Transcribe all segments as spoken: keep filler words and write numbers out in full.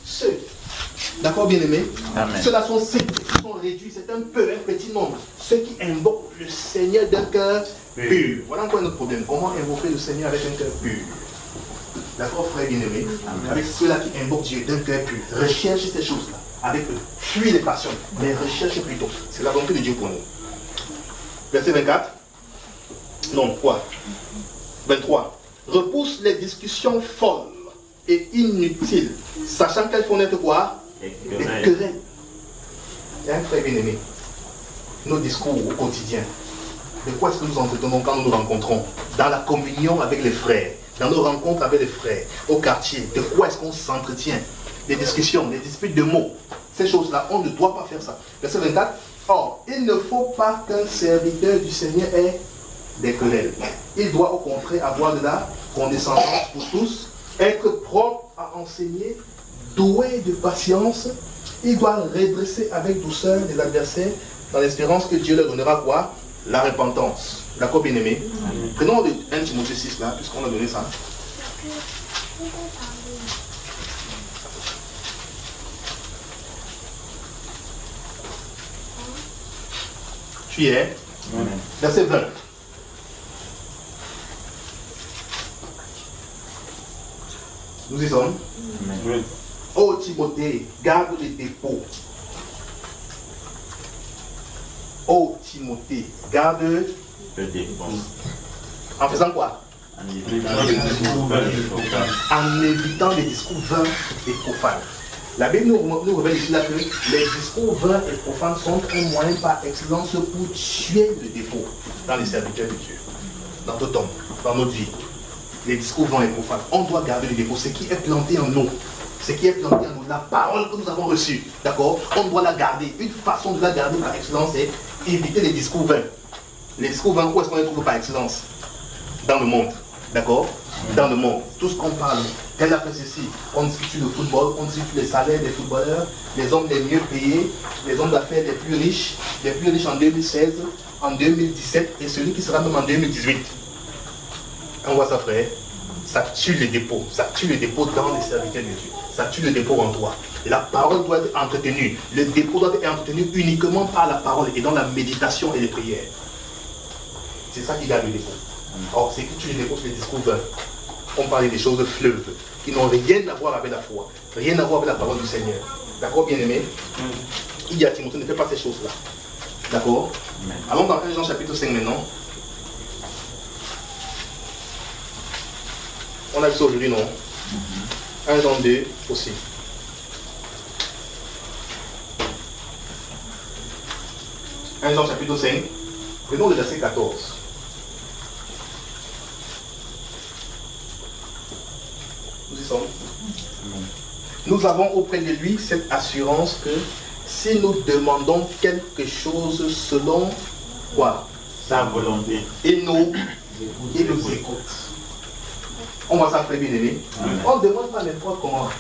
ceux. D'accord, bien-aimés? Ceux-là sont ceux qui sont réduits, c'est un peu, un petit nombre. Ceux qui invoquent le Seigneur d'un cœur pur. Voilà encore un autre problème. Comment invoquer le Seigneur avec un cœur pur? D'accord, frère bien-aimé? Avec ceux-là qui invoquent Dieu d'un cœur pur. Recherchez ces choses-là avec eux. Fuis les passions, mais recherchez plutôt. C'est la volonté de Dieu pour nous. Verset vingt-quatre. Non, quoi? vingt-trois. Repousse les discussions folles et inutiles, sachant qu'elles font naître quoi? Des querelles. Et un frère bien-aimé, nos discours au quotidien, de quoi est-ce que nous entretenons quand nous nous rencontrons? Dans la communion avec les frères, dans nos rencontres avec les frères, au quartier, de quoi est-ce qu'on s'entretient? Des discussions, des disputes de mots, ces choses-là, on ne doit pas faire ça. Verset vingt-quatre. Or, il ne faut pas qu'un serviteur du Seigneur ait des querelles. Il doit au contraire avoir de la condescendance pour tous, être propre à enseigner, doué de patience. Il doit redresser avec douceur les adversaires dans l'espérance que Dieu leur donnera quoi? La repentance. D'accord, bien-aimé? Prenons le un Timothée six là, puisqu'on a donné ça. Tu y es? Verset vingt. Nous y sommes? Oui. Ô Timothée, garde les dépôts. Ô Timothée, garde le dépôt. En faisant quoi? En évitant les discours vains. En évitant les discours vains et profanes. La Bible nous, nous révèle ici là que les discours vains et profanes sont un moyen par excellence pour tuer le dépôt dans les serviteurs de Dieu, dans notre homme, dans notre vie. Les discours vains et profanes, on doit garder le dépôt, ce qui est planté en nous, ce qui est planté en nous, la parole que nous avons reçue, d'accord? On doit la garder. Une façon de la garder par excellence, c'est éviter les discours vains. Les discours vains, où est-ce qu'on les trouve par excellence? Dans le monde, d'accord? Dans le monde, tout ce qu'on parle, tel a fait ceci, on discute le football, on discute les salaires des footballeurs, les hommes les mieux payés, les hommes d'affaires les plus riches, les plus riches en deux mille seize, en deux mille dix-sept et celui qui sera même en deux mille dix-huit. On voit ça, frère, ça tue les dépôts, ça tue les dépôts dans les serviteurs de Dieu, ça tue le dépôt en toi. Et la parole doit être entretenue, le dépôt doit être entretenu uniquement par la parole et dans la méditation et les prières. C'est ça qui garde le dépôt. Or, c'est que tu les dépôts, c'est les discours vains. On parlait des choses de fleuves qui n'ont rien à voir avec la foi, rien à voir avec la parole du Seigneur. D'accord, bien-aimé? Il y a Timothée, ne fais pas ces choses-là. D'accord? Allons dans un Jean chapitre cinq maintenant. On a vu ça aujourd'hui, non? un Jean deux aussi. un Jean chapitre cinq. Prenons le verset quatorze. Nous y sommes. Nous avons auprès de lui cette assurance que si nous demandons quelque chose selon quoi? Sa volonté. Et nous, il nous écoute. On va s'en faire bien aimé. On ne demande pas n'importe comment.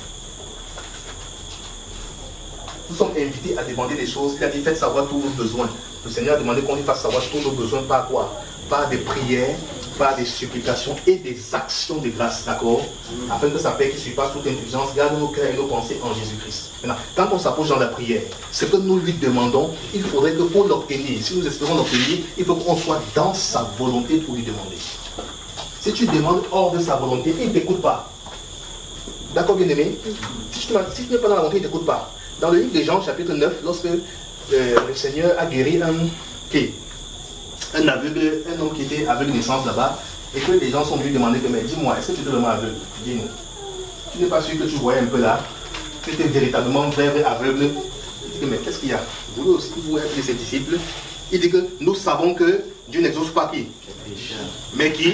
Nous sommes invités à demander des choses. Il a dit faites savoir tous nos besoins. Le Seigneur a demandé qu'on lui fasse savoir tous nos besoins par quoi? Par des prières, par des supplications et des actions de grâce, d'accord? Afin que sa paix qui surpasse toute intelligence garde nos cœurs et nos pensées en Jésus-Christ. Maintenant, quand on s'approche dans la prière, ce que nous lui demandons, il faudrait que pour l'obtenir, si nous espérons l'obtenir, il faut qu'on soit dans sa volonté pour lui demander. Si tu demandes hors de sa volonté, il ne t'écoute pas. D'accord, bien-aimé? Si tu si n'es pas dans la volonté, il ne t'écoute pas. Dans le livre de Jean, chapitre neuf, lorsque euh, le Seigneur a guéri un, qui, un aveugle, un homme qui était aveugle de naissance là-bas, et que les gens sont venus demander, mais dis-moi, est-ce que tu es vraiment aveugle? Dis-nous. Tu n'es pas sûr que tu voyais un peu là? Tu étais véritablement vrai, vrai aveugle? Il dit, mais qu'est-ce qu'il y a? Vous aussi, vous êtes ses disciples. Il dit que nous savons que Dieu n'exauce pas qui? Mais qui?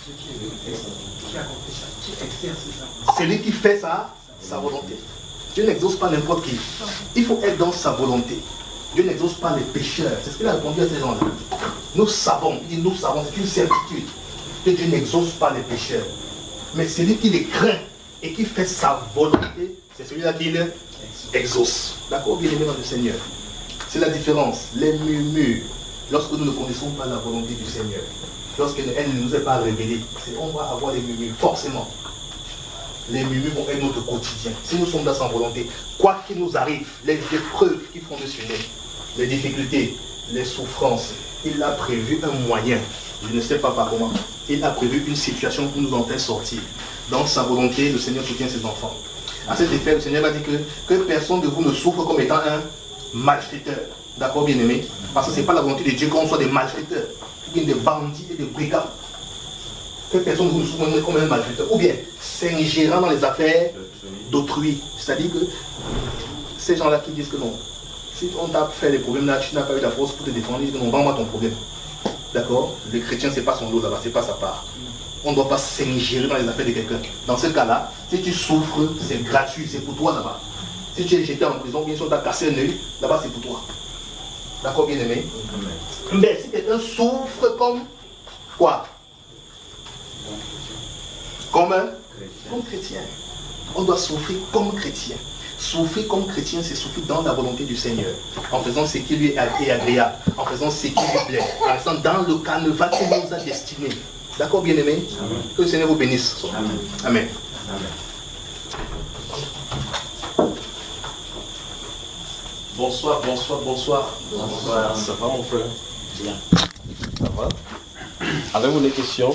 C'est lui qui fait ça, sa volonté. Dieu n'exauce pas n'importe qui. Il faut être dans sa volonté. Dieu n'exauce pas les pécheurs. C'est ce qu'il a répondu à ces gens-là. Nous savons, il dit nous savons, c'est une certitude que Dieu n'exauce pas les pécheurs. Mais celui qui les craint et qui fait sa volonté, c'est celui-là qui l'exauce. D'accord, bien aimé dans le Seigneur. C'est la différence. Les murmures, lorsque nous ne connaissons pas la volonté du Seigneur, lorsqu'elle ne nous est pas révélée, on va avoir des murmures, forcément. les murmures vont être notre quotidien. Si nous sommes dans sa volonté, quoi qu'il nous arrive, les épreuves qui font de les difficultés, les souffrances, il a prévu un moyen, je ne sais pas par comment, il a prévu une situation pour nous en faire sortir. Dans sa volonté, le Seigneur soutient ses enfants. À cet effet, le Seigneur va dire que, que personne de vous ne souffre comme étant un malfaiteur. D'accord, bien-aimé? Parce que ce n'est pas la volonté de Dieu qu'on soit des malfaiteurs, des bandits et des brigands. Que personne ne vous souffre comme un malfaiteur. Ou bien, s'ingérant dans les affaires d'autrui. C'est-à-dire que ces gens-là qui disent que non, si on t'a fait des problèmes là, tu n'as pas eu la force pour te défendre, ils disent que non, vends-moi ton problème. D'accord? Le chrétien, ce n'est pas son lot là-bas, ce n'est pas sa part. On ne doit pas s'ingérer dans les affaires de quelqu'un. Dans ce cas-là, si tu souffres, c'est gratuit, c'est pour toi là-bas. Si tu es jeté en prison, bien sûr, tu as cassé un œil, là-bas c'est pour toi. D'accord, bien aimé? Mais si quelqu'un souffre comme quoi? Comme un comme chrétien. On doit souffrir comme chrétien. Souffrir comme chrétien, c'est souffrir dans la volonté du Seigneur, en faisant ce qui lui est agréable, en faisant ce qui lui plaît, en restant dans le carnaval qu'il nous a destiné. D'accord, bien aimé? Que le Seigneur vous bénisse. Amen. Amen. Amen. Bonsoir, bonsoir, bonsoir. Bonsoir. Ça va mon frère? Bien. Ça va? Avez-vous des questions?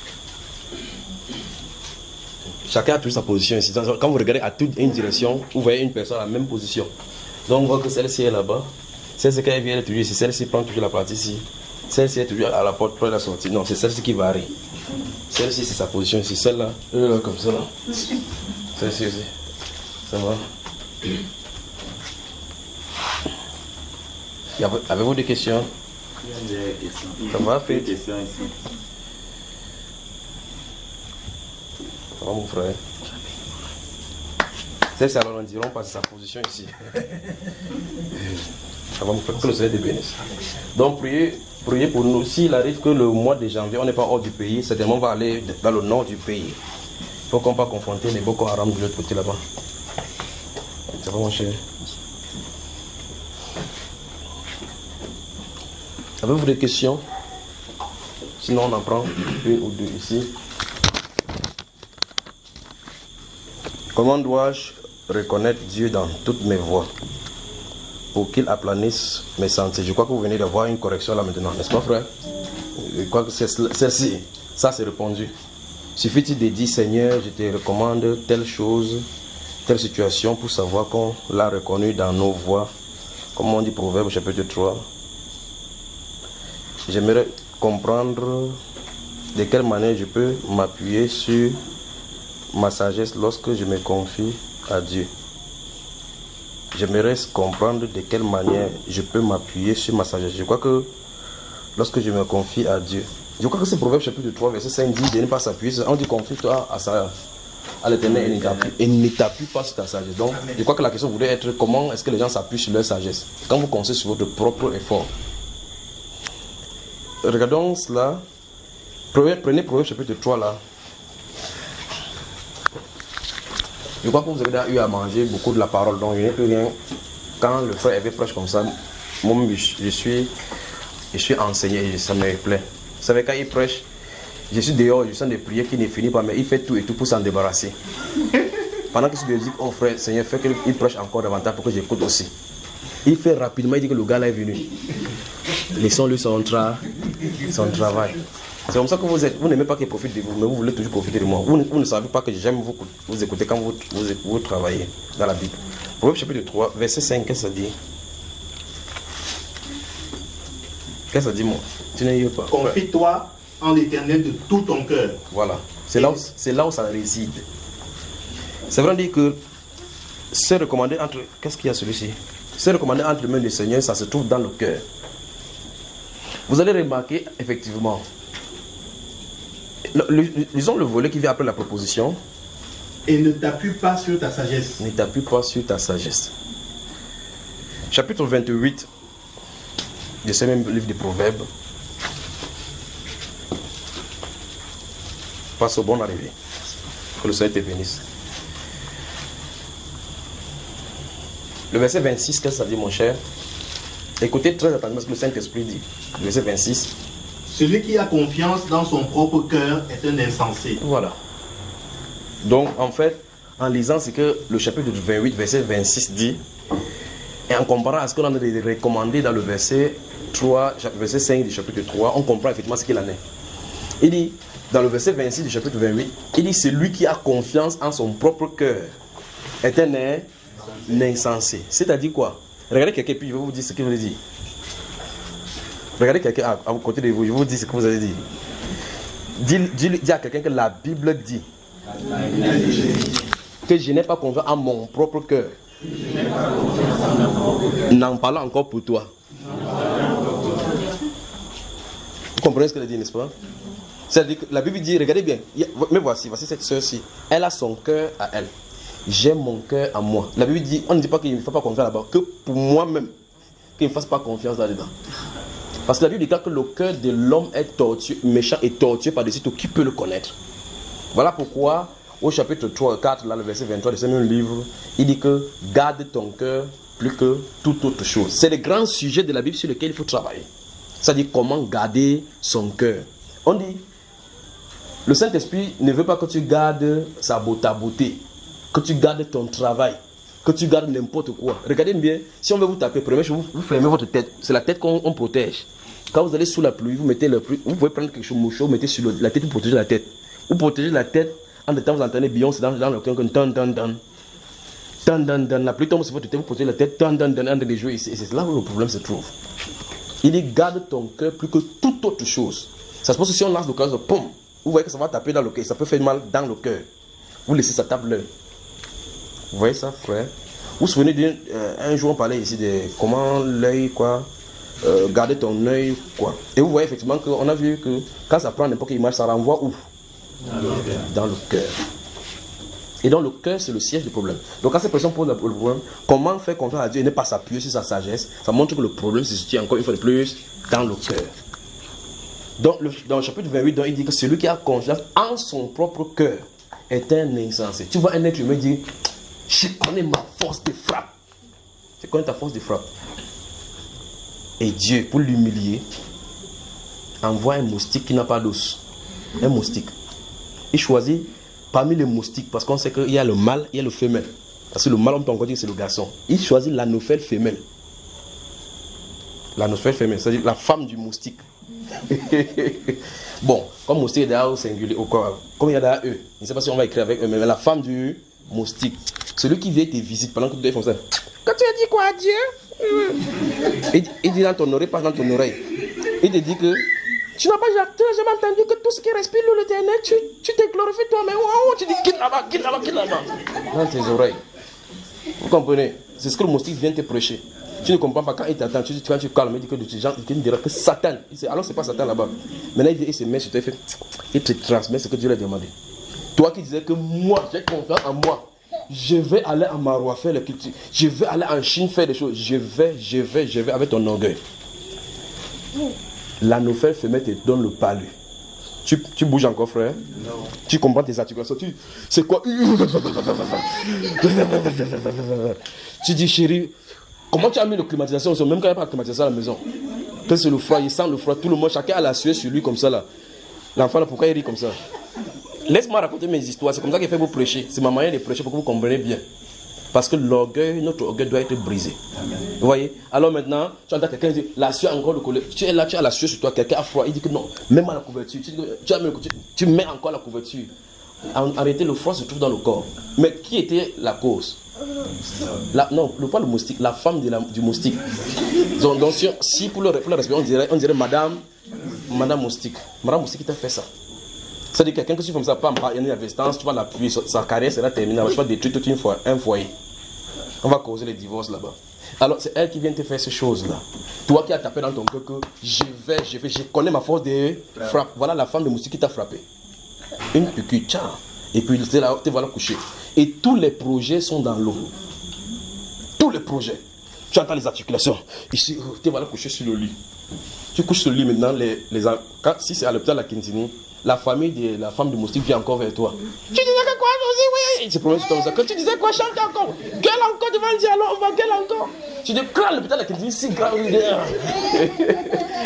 Chacun a toujours sa position ici. Quand vous regardez à toute une direction, vous voyez une personne à la même position. Donc on voit que celle-ci est là-bas. Celle-ci, quand elle vient, elle est toujours ici. Celle-ci prend toujours la partie ici. Celle-ci est toujours à la porte près de la sortie. Non, c'est celle-ci qui varie. Celle-ci, c'est sa position ici. Celle-là, elle est là comme ça. Là. Celle-ci aussi. Ça va? Avez-vous des questions? Il y a des questions. Ça va, fait? Des questions ici. Ça va, mon frère? Celle-ci, alors, on dirait, parce que sa position ici. Ça va, mon frère? Que le Seigneur te bénisse. Donc, priez, priez pour nous. S'il arrive que le mois de janvier, on n'est pas hors du pays, certainement, on va aller dans le nord du pays. Il faut qu'on ne pas confronter les Boko Haram de l'autre côté là-bas. Ça va, mon cher? Avez-vous des questions? Sinon, on en prend une ou deux ici. Comment dois-je reconnaître Dieu dans toutes mes voies pour qu'il aplanisse mes sentiers? Je crois que vous venez d'avoir une correction là maintenant, n'est-ce pas, frère? Je crois que c'est celle-ci. Ça, c'est répondu. Suffit-il de dire, Seigneur, je te recommande telle chose, telle situation pour savoir qu'on l'a reconnu dans nos voies. Comme on dit Proverbe chapitre trois. J'aimerais comprendre de quelle manière je peux m'appuyer sur ma sagesse lorsque je me confie à Dieu. J'aimerais comprendre de quelle manière je peux m'appuyer sur ma sagesse. Je crois que lorsque je me confie à Dieu, je crois que c'est Proverbe chapitre trois, verset cinq dit de ne pas s'appuyer. On dit confie-toi à, sa, à l'Éternel et ne t'appuie pas sur ta sagesse. Donc, je crois que la question voudrait être comment est-ce que les gens s'appuient sur leur sagesse quand vous comptez sur votre propre effort. Regardons cela. Prenez Proverbe chapitre trois là. Je crois que vous avez déjà eu à manger beaucoup de la parole, donc je n'ai plus rien. Quand le frère avait prêche comme ça, moi je suis, je suis enseigné et ça me plaît. Vous savez, quand il prêche, je suis dehors, je sens des prières qui ne finissent pas, mais il fait tout et tout pour s'en débarrasser. Pendant que je lui dis, oh frère, Seigneur, fais qu'il prêche encore davantage pour que j'écoute aussi. Il fait rapidement, il dit que le gars là est venu. Laissons-lui son, tra son travail. C'est comme ça que vous êtes. Vous n'aimez pas qu'il profite de vous, mais vous voulez toujours profiter de moi. Vous ne, vous ne savez pas que j'aime vous, vous écouter quand vous, vous, vous travaillez dans la Bible. Proverbe chapitre trois, verset cinq, qu'est-ce que ça dit? Qu'est-ce que ça dit, moi? Tu n'es pas. Confie-toi en l'Éternel de tout ton cœur. Voilà. C'est là, là où ça réside. C'est vrai dire que c'est recommandé entre. Qu'est-ce qu'il y a celui-ci? C'est recommandé entre les mains du Seigneur, ça se trouve dans le cœur. Vous allez remarquer, effectivement, le, le, lisons le volet qui vient après la proposition. Et ne t'appuie pas sur ta sagesse. Ne t'appuie pas sur ta sagesse. Chapitre vingt-huit de ce même livre de Proverbes. Passe au bon arrivé. Que le Seigneur te bénisse. Le verset vingt-six, qu'est-ce que ça dit, mon cher? Écoutez très attentivement ce que le Saint-Esprit dit. Le verset vingt-six. Celui qui a confiance dans son propre cœur est un insensé. Voilà. Donc, en fait, en lisant ce que le chapitre vingt-huit, verset vingt-six dit, et en comparant à ce qu'on a recommandé dans le verset trois, verset cinq du chapitre trois, on comprend effectivement ce qu'il en est. Il dit, dans le verset vingt-six du chapitre vingt-huit, il dit, celui qui a confiance en son propre cœur est un, un insensé. C'est-à-dire quoi? Regardez quelqu'un, puis je vais vous dire ce qu'il veut dire. Regardez quelqu'un à, à côté de vous, je vais vous dire ce que vous allez dire. Dis, dis, dis à quelqu'un que la Bible dit que je n'ai pas confiance en mon propre cœur. N'en parlant encore pour toi. Vous comprenez ce qu'elle dit, n'est-ce pas? C'est-à-dire que la Bible dit, regardez bien, mais voici, voici cette soeur-ci. Elle a son cœur à elle. J'ai mon cœur à moi. La Bible dit, on ne dit pas qu'il ne faut pas confiance là-bas, que pour moi-même, qu'il ne fasse pas confiance là-dedans. Parce que la Bible déclare que le cœur de l'homme est tortueux, méchant et tortueux par-dessus tout. Qui peut le connaître? Voilà pourquoi, au chapitre trois, quatre, là, le verset vingt-trois de ce même livre, il dit que garde ton cœur plus que toute autre chose. C'est le grand sujet de la Bible sur lequel il faut travailler. C'est-à-dire comment garder son cœur. On dit, le Saint-Esprit ne veut pas que tu gardes sa beauté, ta beauté, que tu gardes ton travail, que tu gardes n'importe quoi. Regardez bien, si on veut vous taper, première chose, vous, vous fermez votre tête. C'est la tête qu'on protège. Quand vous allez sous la pluie, vous mettez le pluie, vous pouvez prendre quelque chose, mouchoir, vous mettez sur le, la tête, vous protégez la tête. Vous protégez la tête, en même temps vous entendez Beyoncé dans, dans le cœur, tan tan tan. Tan tan tan, la pluie tombe sur votre tête, vous protégez la tête, tan tan tan, entre les jouets. C'est là où le problème se trouve. Il dit, garde ton cœur plus que toute autre chose. Ça se passe que si on lance le cœur, pom, vous voyez que ça va taper dans le cœur, ça peut faire mal dans le cœur. Vous laissez ça taper l'œil. Vous voyez ça, frère? Vous vous souvenez d'un euh, jour on parlait ici de comment l'œil, quoi, euh, garder ton œil, quoi. Et vous voyez effectivement qu'on a vu que quand ça prend n'importe quelle image, ça renvoie où? Dans le cœur. Et donc le cœur, c'est le siège du problème. Donc quand cette personne pose le problème, comment faire confiance à Dieu et ne pas s'appuyer sur sa sagesse, ça montre que le problème se situe encore une fois de plus dans le cœur. Donc le, dans le chapitre vingt-huit, donc, il dit que celui qui a confiance en son propre cœur est un insensé. Tu vois un être humain dire, je connais ma force de frappe. Je connais ta force de frappe. Et Dieu, pour l'humilier, envoie un moustique qui n'a pas d'os. Un moustique. Il choisit parmi les moustiques, parce qu'on sait qu'il y a le mâle, il y a le femelle. Parce que le mâle, on peut encore dire que c'est le garçon. Il choisit l'anophèle femelle. L'anophèle femelle, c'est-à-dire la femme du moustique. Bon, comme moustique est derrière au singulier, au corps, comme il y a derrière eux, je ne sais pas si on va écrire avec eux, mais la femme du moustique. Celui qui vient te visite pendant que tu es comme ça. Quand tu as dit quoi à Dieu? il, il dit dans ton oreille, pas dans ton oreille. Il te dit que tu n'as pas jamais entendu que tout ce qui respire l'éternel, tu, tu te glorifies toi-même. Oh, tu dis quitte là-bas, quitte là-bas, quitte là-bas. Dans tes oreilles. Vous comprenez? C'est ce que le moustique vient te prêcher. Tu ne comprends pas quand il t'attend, tu, quand tu calmes, il dit que tu gens, il te dira que Satan. Alors c'est pas Satan là-bas. Maintenant il, il se met sur toi, il, fait, il te transmet ce que Dieu lui a demandé. Toi qui disais que moi, j'ai confiance en moi. Je vais aller à Maroua faire la culture. Je vais aller en Chine faire des choses. Je vais, je vais, je vais avec ton orgueil. L'anophèle femelle te donne le palu. Tu, tu bouges encore, frère? Non. Tu comprends tes articulations. Tu, c'est quoi? Tu dis, chérie, comment tu as mis la climatisation? Même quand il n'y a pas de climatisation à la maison. Quand c'est le froid, il sent le froid. Tout le monde, chacun a la sueur sur lui comme ça là. L'enfant là, pourquoi il rit comme ça? Laisse-moi raconter mes histoires. C'est comme ça qu'il fait vous prêcher. C'est ma manière de prêcher pour que vous compreniez bien. Parce que l'orgueil, notre orgueil doit être brisé. Amen. Vous voyez? Alors maintenant, tu entends quelqu'un dire, la sueur encore le collet. Tu es là, tu as la sueur sur toi, quelqu'un a froid. Il dit que non, même à la couverture. Tu, tu, as mis, tu, tu mets encore la couverture. En, en réalité, le froid se trouve dans le corps. Mais qui était la cause? La, non, le, pas le moustique, la femme de la, du moustique. Donc, donc si, si pour, le, pour le respect, on dirait, on dirait madame, madame moustique. Madame moustique qui t'a fait ça. C'est-à-dire quelqu'un que tu fais comme ça, pas il y a une investance, tu vas l'appuyer, sa carrière sera terminée, tu vas détruire toute une fois, un foyer. On va causer les divorces là-bas. Alors c'est elle qui vient te faire ces choses-là. Toi qui as tapé dans ton cœur que je vais, je vais, je connais ma force de frappe. Voilà la femme de moustique qui t'a frappé. Une piqûre, tiens. Et puis tu te voilà coucher. Et tous les projets sont dans l'eau. Tous les projets. Tu entends les articulations. Ici, tu te voilà coucher sur le lit. Tu couches sur le lit maintenant, les, les, quand, si c'est à l'hôpital à Kinsini, la famille de la femme du moustique vient encore vers toi. Tu disais que quoi, Josie? Oui. C'est problème sur ça. Quand tu disais quoi, chante encore. Gueule encore devant le dialogue, on va gueule encore. Tu dis, crâne, l'hôpital à Kinsini, si grave.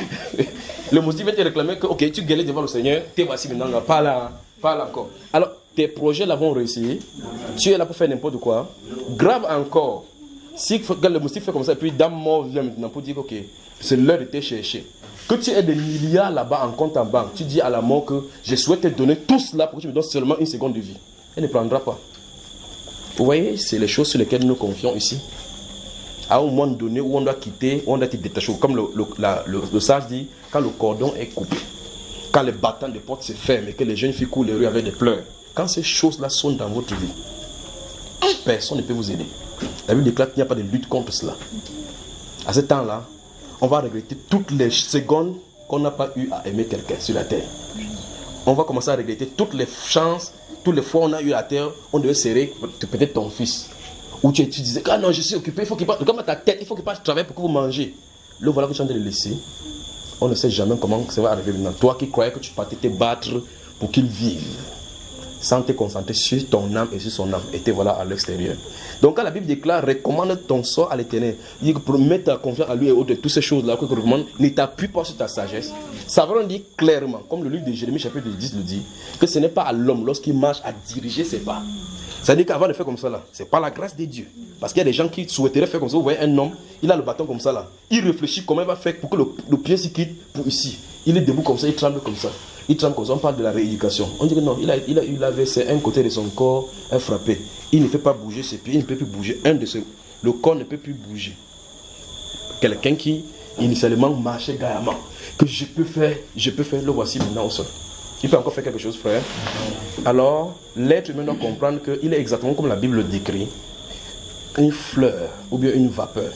Le moustique vient te réclamer que, ok, tu gueulais devant le Seigneur, t'es voici maintenant, pas là, pas là encore. Alors, tes projets là vont réussir, tu es là pour faire n'importe quoi. Grave encore, si le moustique fait comme ça, et puis dame mort vient maintenant pour dire ok, c'est l'heure de te chercher. Que tu aies des milliards là-bas en compte en banque, tu dis à la mort que je souhaite te donner tout cela pour que tu me donnes seulement une seconde de vie. Elle ne prendra pas. Vous voyez, c'est les choses sur lesquelles nous nous confions ici. À un moment donné où on doit quitter, où on doit être détaché. Comme le, le, la, le, le sage dit, quand le cordon est coupé, quand les battants de porte se ferment et que les jeunes filles courent les rues avec des pleurs, quand ces choses-là sont dans votre vie, personne ne peut vous aider. La Bible déclare qu'il n'y a pas de lutte contre cela. À ce temps-là, on va regretter toutes les secondes qu'on n'a pas eu à aimer quelqu'un sur la terre. On va commencer à regretter toutes les chances, toutes les fois on a eu à la terre, on devait serrer peut-être ton fils. Ou tu, tu disais, ah non, je suis occupé, il faut qu'il passe, comme à ta tête, il faut qu'il passe travailler pour que vous mangez. Le voilà que tu es en train de le laisser. On ne sait jamais comment ça va arriver maintenant. Toi qui croyais que tu partais te battre pour qu'il vive, sans te concentrer sur ton âme et sur son âme. Et te voilà à l'extérieur. Donc quand la Bible déclare, recommande ton sort à l'Éternel, il dit que pour mettre ta confiance à lui et autres, toutes ces choses-là que tu recommandes, ne t'appuie pas sur ta sagesse. Ça veut dire clairement, comme le livre de Jérémie chapitre dix le dit, que ce n'est pas à l'homme lorsqu'il marche à diriger ses pas. Ça veut dire qu'avant de faire comme ça là, c'est pas la grâce de Dieu. Parce qu'il y a des gens qui souhaiteraient faire comme ça. Vous voyez un homme, il a le bâton comme ça là. Il réfléchit comment il va faire pour que le, le pied s'y quitte pour ici. Il est debout comme ça, il tremble comme ça. Il tremble comme ça, on parle de la rééducation. On dit que non, il a, il a eu la V C, un côté de son corps est frappé. Il ne fait pas bouger ses pieds, il ne peut plus bouger. Un de ses, le corps ne peut plus bouger. Quelqu'un qui initialement marchait gaillamment, que je peux faire, je peux faire, le voici maintenant au sol. Il peut encore faire quelque chose, frère. Alors, l'être humain doit comprendre qu'il est exactement comme la Bible le décrit. Une fleur ou bien une vapeur.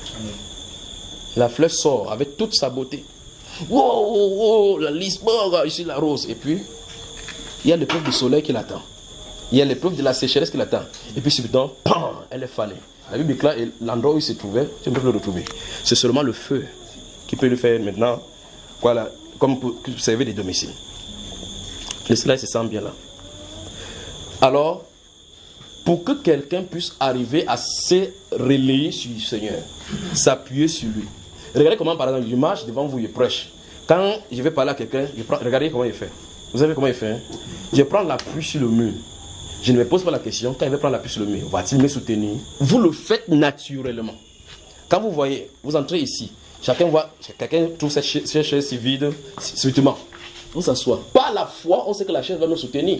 La fleur sort avec toute sa beauté. Wow, wow, wow, la lisse, ici la rose. Et puis, il y a l'épreuve du soleil qui l'attend. Il y a l'épreuve de la sécheresse qui l'attend. Et puis, subitement, pam, elle est fanée. La Bible déclare l'endroit où il se trouvait, tu ne peux plus le retrouver. C'est seulement le feu qui peut le faire maintenant, voilà, comme pour servir des domiciles. Le soleil se sent bien là. Alors, pour que quelqu'un puisse arriver à se relayer sur le Seigneur, s'appuyer sur lui. Regardez comment, par exemple, je marche devant vous, je prêche. Quand je vais parler à quelqu'un, regardez comment il fait. Vous savez comment il fait, hein? Je prends l'appui sur le mur. Je ne me pose pas la question, quand il va prendre l'appui sur le mur, va-t-il me soutenir? Vous le faites naturellement. Quand vous voyez, vous entrez ici, chacun voit, quelqu'un trouve cette chaise, cette chaise si vide, subitement. On s'assoit. Par la foi, on sait que la chaise va nous soutenir.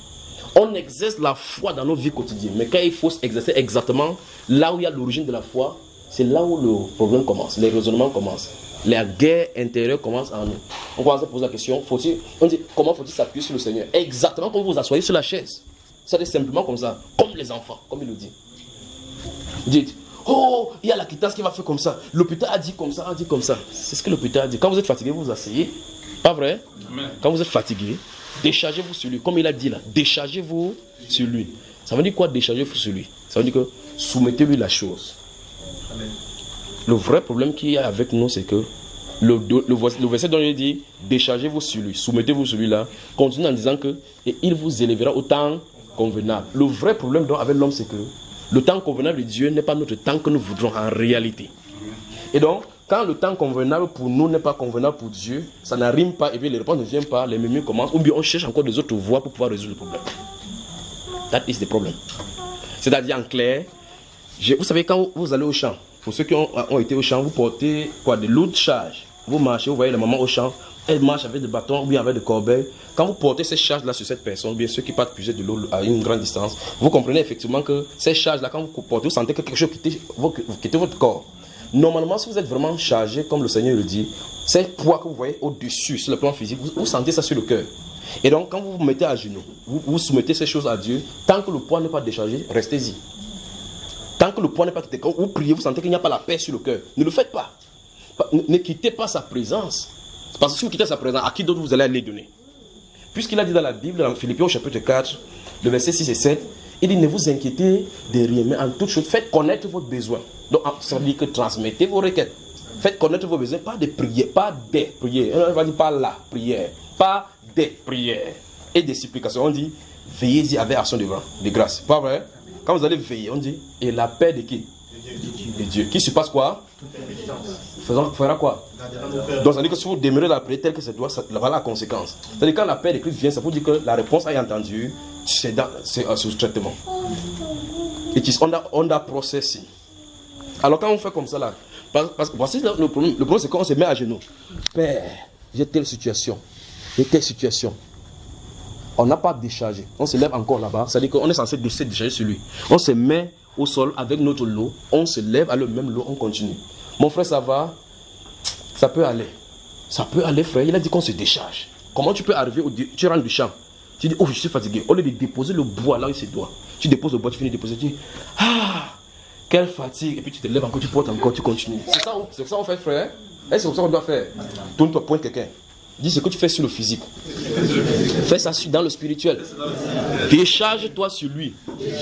On exerce la foi dans nos vies quotidiennes. Mais quand il faut exercer exactement là où il y a l'origine de la foi, c'est là où le problème commence, les raisonnements commencent. La guerre intérieure commence en nous. On commence à poser la question, faut-il, on dit, comment faut-il s'appuyer sur le Seigneur? Exactement comme vous vous asseyez sur la chaise. C'est simplement comme ça, comme les enfants, comme il le dit. Vous dites, oh, il y a la quittance qui va faire comme ça. L'hôpital a dit comme ça, a dit comme ça. C'est ce que l'hôpital a dit. Quand vous êtes fatigué, vous vous asseyez. Pas vrai? Amen. Quand vous êtes fatigué, déchargez-vous sur lui. Comme il a dit là, déchargez-vous sur lui. Ça veut dire quoi, déchargez-vous sur lui? Ça veut dire que soumettez-lui la chose. Amen. Le vrai problème qu'il y a avec nous, c'est que le, le, le verset dont il dit, déchargez-vous sur lui, soumettez-vous sur lui là, continue en disant que et il vous élèvera au temps convenable. Le vrai problème donc avec l'homme, c'est que le temps convenable de Dieu n'est pas notre temps que nous voudrons en réalité. Et donc, quand le temps convenable pour nous n'est pas convenable pour Dieu, ça n'arrive pas, et puis les réponses ne viennent pas, les murmures commencent, ou bien on cherche encore des autres voies pour pouvoir résoudre le problème. That is the problem. C'est-à-dire en clair, je, vous savez, quand vous allez au champ, pour ceux qui ont, ont été au champ, vous portez quoi, de lourdes charges. Vous marchez, vous voyez la maman au champ, elle marche avec des bâtons ou bien avec des corbeilles. Quand vous portez ces charges-là sur cette personne, bien ceux qui partent puiser de l'eau à une grande distance, vous comprenez effectivement que ces charges-là, quand vous portez, vous sentez que quelque chose quitte, quitte votre corps. Normalement, si vous êtes vraiment chargé, comme le Seigneur le dit, ces poids que vous voyez au-dessus, sur le plan physique, vous, vous sentez ça sur le cœur. Et donc, quand vous vous mettez à genoux, vous, vous soumettez ces choses à Dieu, tant que le poids n'est pas déchargé, restez-y. Tant que le poids n'est pas quitté, quand vous priez, vous sentez qu'il n'y a pas la paix sur le cœur, ne le faites pas. Ne, ne quittez pas sa présence. Parce que si vous quittez sa présence, à qui d'autre vous allez les donner? Puisqu'il a dit dans la Bible, dans Philippiens au chapitre quatre, le verset six et sept, il dit, ne vous inquiétez de rien, mais en toute chose, faites connaître votre besoin. Donc, ça veut dire que transmettez vos requêtes. Faites connaître vos besoins, pas des prières, pas des prières. On va dire pas la prière, pas des prières et des supplications. On dit, veillez-y avec action de, de grâce. Pas vrai? Quand vous allez veiller, on dit, et la paix de qui? De Dieu. Qui se passe quoi? faisant, fera quoi? Donc ça veut dire que si vous demeurez dans la prière telle que ça doit, ça, voilà la conséquence. C'est-à-dire quand la paix de Christ vient, ça veut dire que la réponse a été entendue, c'est euh, sous traitement. It is under, under processing. Alors quand on fait comme ça là, parce, parce, voici le problème, le problème c'est qu'on se met à genoux. Père, j'ai telle situation, j'ai telle situation. On n'a pas déchargé, on se lève encore là-bas, c'est-à-dire qu'on est censé décharger sur lui. On se met au sol avec notre lot, on se lève à le même lot, on continue. Mon frère, ça va? Ça peut aller. Ça peut aller, frère. Il a dit qu'on se décharge. Comment tu peux arriver au... Tu rentres du champ. Tu dis, oh, je suis fatigué. Au lieu de déposer le bois là où il se doit, tu déposes le bois, tu finis de déposer. Tu dis, ah, quelle fatigue. Et puis tu te lèves encore, tu portes encore, tu continues. C'est ça, c'est ça qu'on fait, frère. Et c'est comme ça qu'on doit faire. Tourne-toi, pointe quelqu'un. Dis ce que tu fais sur le physique. Fais ça dans le spirituel. Décharge-toi sur lui.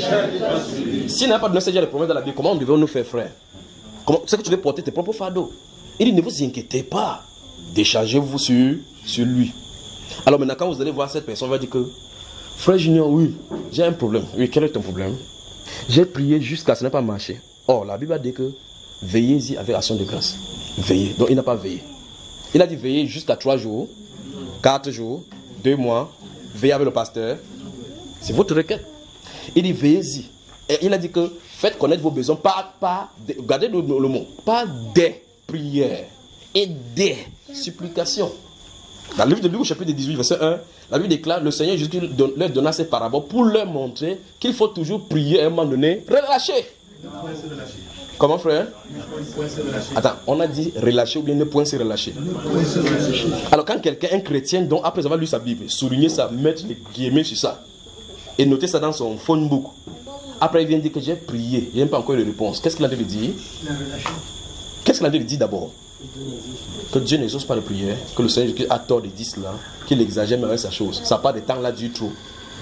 S'il n'a pas donné déjà les problèmes dans la vie, comment devons-nous faire, frère? Comment, c'est que tu veux porter tes propres fardeaux. Il dit, ne vous inquiétez pas. Déchargez-vous sur, sur lui. Alors maintenant, quand vous allez voir cette personne, on va dire que, frère Junior, oui, j'ai un problème. Oui, quel est ton problème? J'ai prié jusqu'à ce que ça n'a pas marché. Or, la Bible a dit que, veillez-y avec action de grâce. Veillez. Donc, il n'a pas veillé. Il a dit veiller jusqu'à trois jours, quatre jours, deux mois, veiller avec le pasteur. C'est votre requête. Il dit veillez-y. Et il a dit que faites connaître vos besoins, pas, pas, regardez le, le mot, pas des prières et des supplications. Dans le livre de Luc, chapitre dix-huit, verset un, la Bible déclare, le Seigneur Jésus leur donna ces paraboles pour leur montrer qu'il faut toujours prier à un moment donné, relâcher. Comment, frère? Attends, on a dit relâcher ou bien ne point se relâcher. Alors quand quelqu'un, un chrétien, donc après avoir lu sa Bible, souligner ça, mettre les guillemets sur ça, et noter ça dans son phone book, après il vient dire que j'ai prié, il n'y a pas encore de réponse. Qu'est-ce qu'il a dit de dire? Qu'est-ce qu'il a dit de dire d'abord? Que Dieu n'exauce pas les prières, que le Seigneur a tort de dire cela, qu'il exagère même sa chose. Ça part des temps là du trop.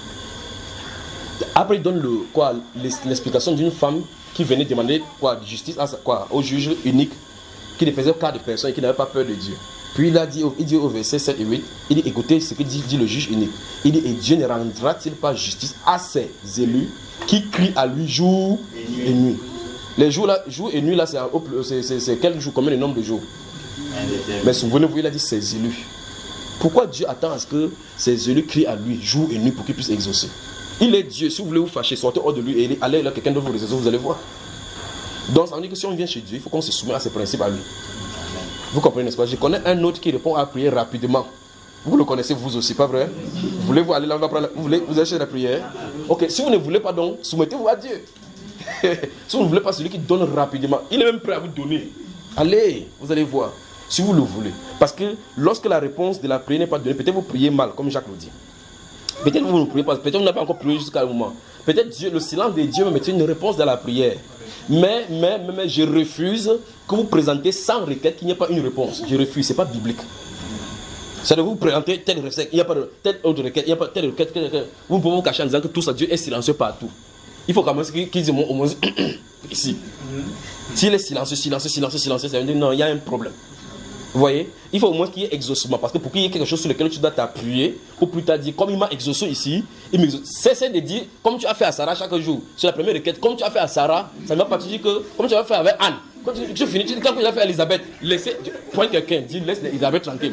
Après il donne le, quoi, l'explication d'une femme qui venait demander quoi, justice à, quoi, au juge unique, qui ne faisait cas de personne et qui n'avait pas peur de Dieu. Puis il a dit, il dit au verset sept et huit, il dit, écoutez ce que dit, dit le juge unique. Il dit, et Dieu ne rendra-t-il pas justice à ses élus qui crient à lui jour et nuit? Les jours là, jour et nuit là, c'est quel jour, combien de nombre de jours? Mais souvenez-vous, il a dit ses élus. Pourquoi Dieu attend à ce que ses élus crient à lui jour et nuit pour qu'il puisse exaucer? Il est Dieu. Si vous voulez vous fâcher, sortez hors de lui et allez là, quelqu'un d'autre vous résoudre, vous allez voir. Donc ça veut dire que si on vient chez Dieu, il faut qu'on se soumette à ses principes à lui. Vous comprenez, n'est-ce pas? Je connais un autre qui répond à la prière rapidement. Vous le connaissez vous aussi, pas vrai? Voulez-vous aller là, vous voulez vous allez chercher la prière? Ok, si vous ne voulez pas donc, soumettez-vous à Dieu. Si vous ne voulez pas celui qui donne rapidement, il est même prêt à vous donner. Allez, vous allez voir. Si vous le voulez. Parce que lorsque la réponse de la prière n'est pas donnée, peut-être vous priez mal, comme Jacques le dit. Peut-être vous ne priez pas, peut-être vous n'avez pas encore prié jusqu'à un moment. Peut-être Dieu, le silence de Dieu me met une réponse dans la prière. Mais, mais, mais, mais je refuse que vous présentez sans requête qu'il n'y ait pas une réponse. Je refuse, ce n'est pas biblique. C'est de vous présenter telle recette, il n'y a pas de telle autre requête, il n'y a pas telle requête. Vous pouvez vous cacher en disant que tout ça, Dieu est silencieux partout. Il faut quand même qu'il dise au moins ici. S'il est silencieux, silencieux, silencieux, silencieux, ça veut dire non, il y a un problème. Vous voyez? Il faut au moins qu'il y ait exaucement. Parce que pour qu'il y ait quelque chose sur lequel tu dois t'appuyer, pour plus tard dire, comme il m'a exaucé ici, il m'exauce. Cessez de dire, comme tu as fait à Sarah chaque jour, sur la première requête, comme tu as fait à Sarah, ça ne va pas te dire que, comme tu as fait avec Anne, quand tu, tu finis, tu dis, quand tu as fait à Elisabeth, laissez, prends quelqu'un, dis, laisse Elisabeth tranquille.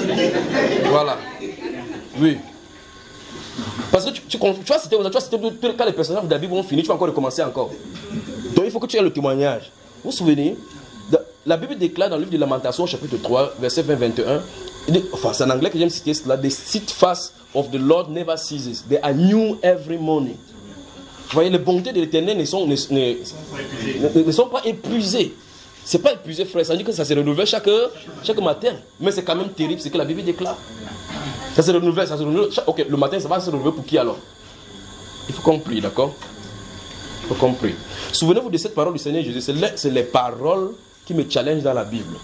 Voilà. Oui. Parce que tu, tu, tu vas citer, tu vas citer, quand les personnages de la Bible vont finir, tu vas encore recommencer encore. Donc il faut que tu aies le témoignage. Vous vous souvenez? La Bible déclare dans le livre de Lamentations, chapitre trois, verset vingt à vingt et un, il dit, enfin c'est en anglais que j'aime citer cela, the steadfast of the Lord never ceases, they are new every morning. Vous voyez, les bontés de l'Éternel ne sont, ne, ne, ne sont pas épuisées. Ce n'est pas épuisé, frère, ça veut dire que ça se renouvelle chaque, chaque matin. Mais c'est quand même terrible ce que la Bible déclare. Ça se renouvelle, ça se renouvelle. Chaque, ok, le matin, ça va se renouveler pour qui alors? Il faut qu'on prie, d'accord? Il faut qu'on prie. Souvenez-vous de cette parole du Seigneur Jésus, c'est les, les paroles qui me challenge dans la Bible.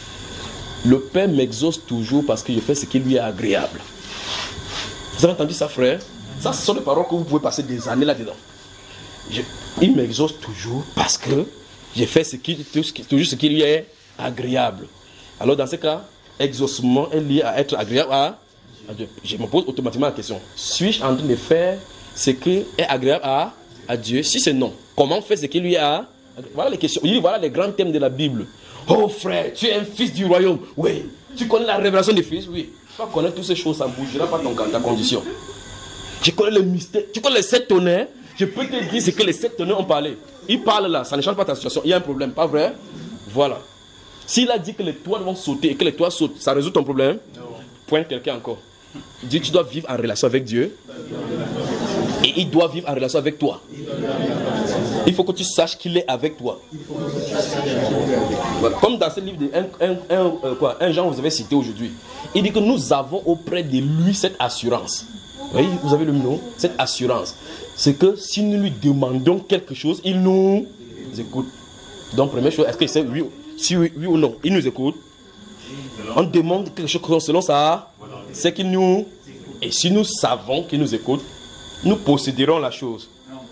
Le Père m'exauce toujours parce que je fais ce qui lui est agréable. Vous avez entendu ça, frère? Ça, ce sont des paroles que vous pouvez passer des années là-dedans. Je, il m'exauce toujours parce que je fais ce qui, toujours ce qui lui est agréable. Alors dans ce cas, exaucement est lié à être agréable à, à Dieu. Je me pose automatiquement la question. Suis-je en train de faire ce qui est agréable à, à Dieu? Si c'est non, comment faire ce qui lui est agréable? Voilà les questions. Il dit, voilà les grands thèmes de la Bible. Oh frère, tu es un fils du royaume. Oui. Tu connais la révélation des fils? Oui. Tu vas connaître toutes ces choses, ça ne bougera pas ton, ta condition. Tu connais le mystère, tu connais les sept tonnerres. Je peux te dire ce que les sept tonnerres ont parlé. Ils parlent là, ça ne change pas ta situation. Il y a un problème, pas vrai? Voilà. S'il a dit que les toits vont sauter et que les toits sautent, ça résout ton problème? Non. Pointe quelqu'un encore. Il dit tu dois vivre en relation avec Dieu. Et il doit vivre en relation avec toi. Il faut que tu saches qu'il est avec toi. Voilà. Comme dans ce livre de un, un, un, euh, quoi, un Jean, vous avez cité aujourd'hui. Il dit que nous avons auprès de lui cette assurance. Vous voyez, vous avez le nom? Cette assurance. C'est que si nous lui demandons quelque chose, il nous écoute. Donc, première chose, est-ce que c'est oui, si oui, oui ou non? Il nous écoute. On demande quelque chose selon ça, c'est qu'il nous... Et si nous savons qu'il nous écoute, nous posséderons la chose.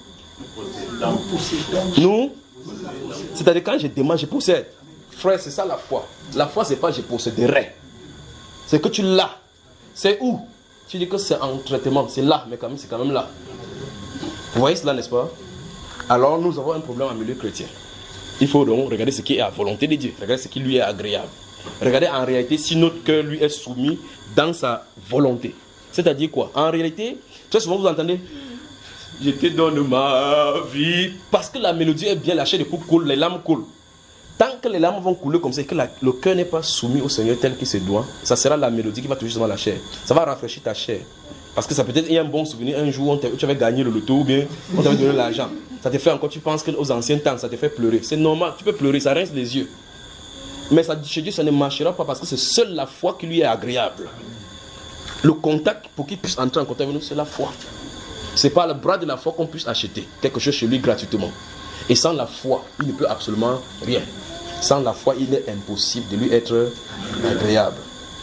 Nous, c'est-à-dire quand je demande, je possède. Frère, c'est ça la foi. La foi, c'est pas je posséderai. C'est que tu l'as. C'est où? Tu dis que c'est en traitement, c'est là, mais quand même, c'est quand même là. Vous voyez cela, n'est-ce pas? Alors, nous avons un problème en milieu chrétien. Il faut donc regarder ce qui est à volonté de Dieu. Regarder ce qui lui est agréable. Regardez en réalité si notre cœur lui est soumis dans sa volonté. C'est-à-dire quoi? En réalité, très souvent vous entendez je te donne ma vie. Parce que la mélodie est bien, la chair de coupe coule, les larmes coulent. Tant que les larmes vont couler comme ça et que la, le cœur n'est pas soumis au Seigneur tel qu'il se doit, ça sera la mélodie qui va toucher justement la chair. Ça va rafraîchir ta chair. Parce que ça peut-être y a un bon souvenir, un jour où tu avais gagné le loto ou bien on t'avait donné l'argent. Ça te fait encore, tu penses qu'aux anciens temps, ça te fait pleurer. C'est normal, tu peux pleurer, ça rince les yeux. Mais ça, chez Dieu, ça ne marchera pas parce que c'est seule la foi qui lui est agréable. Le contact, pour qu'il puisse entrer en contact avec nous, c'est la foi. Ce n'est pas le bras de la foi qu'on puisse acheter quelque chose chez lui gratuitement. Et sans la foi, il ne peut absolument rien. Sans la foi, il est impossible de lui être agréable.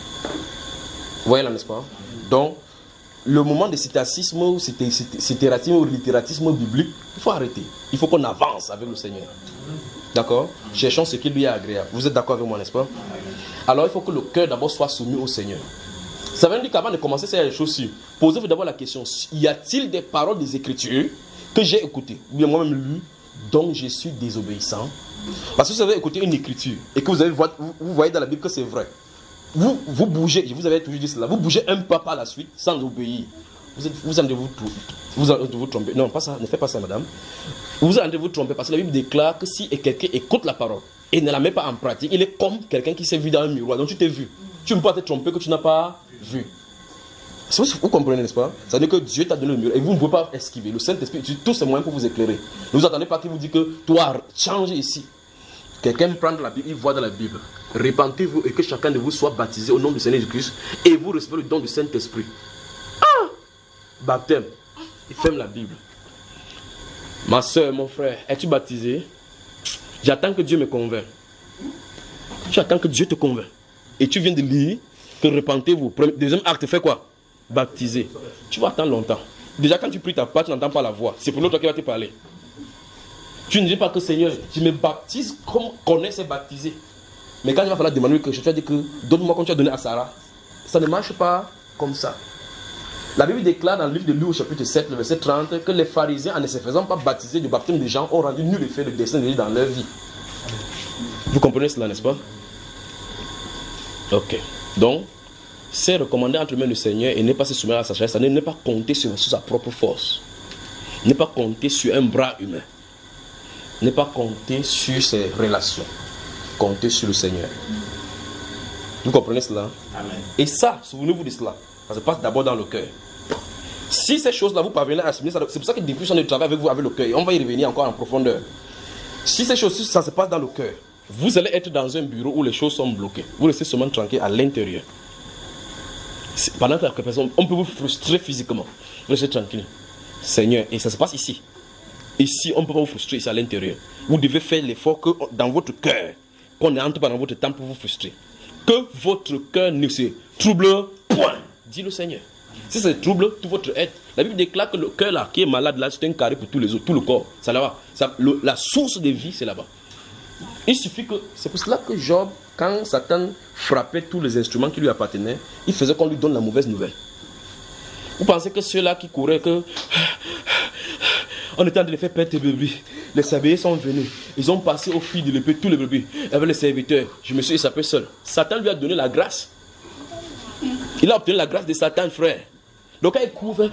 Vous voyez là, n'est-ce pas? Donc, le moment de citacisme ou citératisme ou littératisme biblique, il faut arrêter. Il faut qu'on avance avec le Seigneur. D'accord? Cherchons ce qui lui est agréable. Vous êtes d'accord avec moi, n'est-ce pas? Alors, il faut que le cœur d'abord soit soumis au Seigneur. Ça veut dire qu'avant de commencer ces choses-ci, posez-vous d'abord la question, y a-t-il des paroles des Écritures que j'ai écoutées, ou bien moi-même lu, dont je suis désobéissant? Parce que si vous avez écouté une écriture et que vous, avez, vous, vous voyez dans la Bible que c'est vrai, vous, vous bougez, je vous avais toujours dit cela, vous bougez un pas par la suite sans obéir. Vous êtes, vous allez vous, vous, allez vous tromper. Non, pas ça, ne faites pas ça, madame. Vous allez vous tromper parce que la Bible déclare que si quelqu'un écoute la parole et ne la met pas en pratique, il est comme quelqu'un qui s'est vu dans un miroir. Donc tu t'es vu. Tu ne peux pas te tromper que tu n'as pas vu. Vous comprenez, n'est-ce pas? Ça veut dire que Dieu t'a donné le miroir et vous ne pouvez pas esquiver. Le Saint-Esprit utilise tous ces moyens pour vous éclairer. Ne vous attendez pas qu'il vous dise que toi, change ici. Quelqu'un prend la Bible, il voit dans la Bible. Répentez-vous et que chacun de vous soit baptisé au nom du Seigneur Jésus-Christ et vous recevez le don du Saint-Esprit. Ah! Baptême. Il ferme la Bible. Ma soeur, mon frère, es-tu baptisé? J'attends que Dieu me convainc. J'attends que Dieu te convainc. Et tu viens de lire que repentez-vous. Deuxième acte, fais quoi? Baptiser. Tu vas attendre longtemps. Déjà, quand tu pries ta part, tu n'entends pas la voix. C'est pour l'autre qui va te parler. Tu ne dis pas que Seigneur, je me baptise comme qu'on est baptisé. Mais quand il va falloir demander quelque chose, tu vas dire que donne-moi comme tu as donné à Sarah. Ça ne marche pas comme ça. La Bible déclare dans le livre de Luc au chapitre sept, le verset trente, que les pharisiens, en ne se faisant pas baptiser du baptême des gens, ont rendu nul effet le dessein de Dieu dans leur vie. Vous comprenez cela, n'est-ce pas? Ok. Donc, c'est recommandé entre les mains du Seigneur et ne pas se soumettre à sa chair, c'est-à-dire ne pas compter sur, sur sa propre force. Ne pas compter sur un bras humain. Ne pas compter sur ses relations. Compter sur le Seigneur. Vous comprenez cela? Amen. Et ça, souvenez-vous de cela. Ça se passe d'abord dans le cœur. Si ces choses-là vous parvenez à assimiler, c'est pour ça que depuis on travaille avec vous avec le cœur. Et on va y revenir encore en profondeur. Si ces choses, ça se passe dans le cœur, vous allez être dans un bureau où les choses sont bloquées. Vous restez seulement tranquille à l'intérieur. Pendant que la personne, on peut vous frustrer physiquement. Vous restez tranquille. Seigneur, et ça se passe ici. Ici, on ne peut pas vous frustrer ici à l'intérieur. Vous devez faire l'effort que dans votre cœur, qu'on n'entre pas dans votre temps pour vous frustrer. Que votre cœur ne se trouble point, dit le Seigneur. Si ça se trouble, tout votre être. La Bible déclare que le cœur là, qui est malade là, c'est un carré pour tous les autres, tout le corps. Ça là-bas. Ça, le, la source de vie, c'est là-bas. Il suffit que, c'est pour cela que Job, quand Satan frappait tous les instruments qui lui appartenaient, il faisait qu'on lui donne la mauvaise nouvelle. Vous pensez que ceux-là qui couraient, que on était en train de les faire perdre tes bébés. Les serviteurs sont venus. Ils ont passé au fil de l'épée tous les brebis. Avec les serviteurs, je me suis échappé seul. Satan lui a donné la grâce. Il a obtenu la grâce de Satan, frère. Donc quand il couvre,